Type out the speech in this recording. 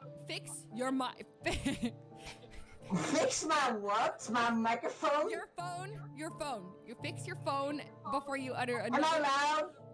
Fix your mic. Fix my what? My microphone? Your phone. You fix your phone before you utter Am I another. loud?